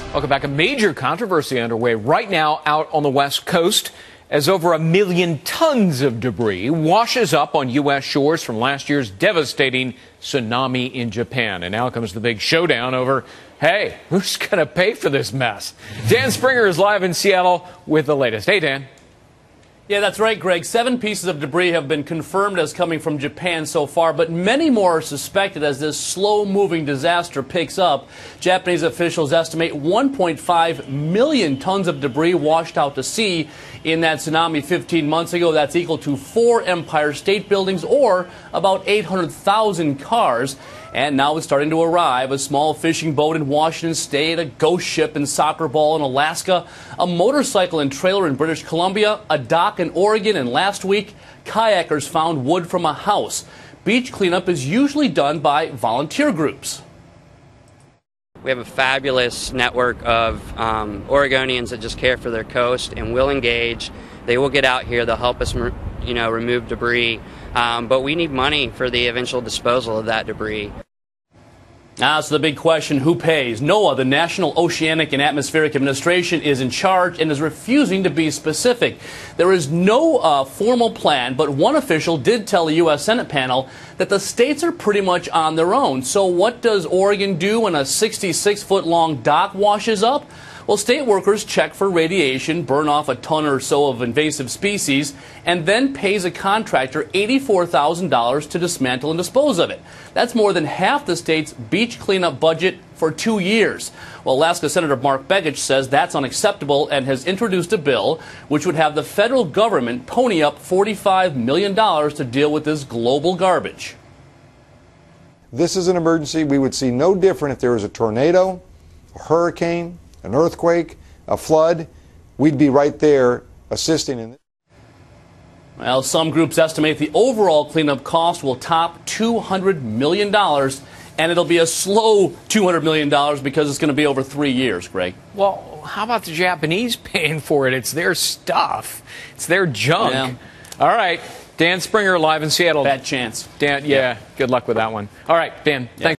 Welcome back. A major controversy underway right now out on the West Coast as over 1 million tons of debris washes up on U.S. shores from last year's devastating tsunami in Japan. And now comes the big showdown over, hey, who's going to pay for this mess? Dan Springer is live in Seattle with the latest. Hey, Dan. Yeah, that's right, Greg. 7 pieces of debris have been confirmed as coming from Japan so far, but many more are suspected as this slow-moving disaster picks up. Japanese officials estimate 1.5 million tons of debris washed out to sea in that tsunami 15 months ago. That's equal to 4 Empire State Buildings or about 800,000 cars. And now it's starting to arrive. A small fishing boat in Washington State, a ghost ship and soccer ball in Alaska, a motorcycle and trailer in British Columbia, a dock in Oregon, and last week, kayakers found wood from a house. Beach cleanup is usually done by volunteer groups. We have a fabulous network of Oregonians that just care for their coast and will engage. They will get out here. They'll help us, remove debris. But we need money for the eventual disposal of that debris. So the big question, who pays? NOAA, the National Oceanic and Atmospheric Administration, is in charge and is refusing to be specific. There is no formal plan, but one official did tell the U.S. Senate panel that the states are pretty much on their own. So what does Oregon do when a 66-foot-long dock washes up? Well, state workers check for radiation, burn off a ton or so of invasive species, and then pays a contractor $84,000 to dismantle and dispose of it. That's more than half the state's beach cleanup budget for 2 years. Well, Alaska Senator Mark Begich says that's unacceptable and has introduced a bill which would have the federal government pony up $45 million to deal with this global garbage. This is an emergency we would see no different if there was a tornado, a hurricane, an earthquake, a flood. We'd be right there assisting in this. Well, some groups estimate the overall cleanup cost will top $200 million, and it'll be a slow $200 million because it's going to be over 3 years, Greg. Well, how about the Japanese paying for it? It's their stuff. It's their junk. Yeah. All right. Dan Springer live in Seattle. Bad chance. Dan, yeah, good luck with that one. All right, Dan, thanks.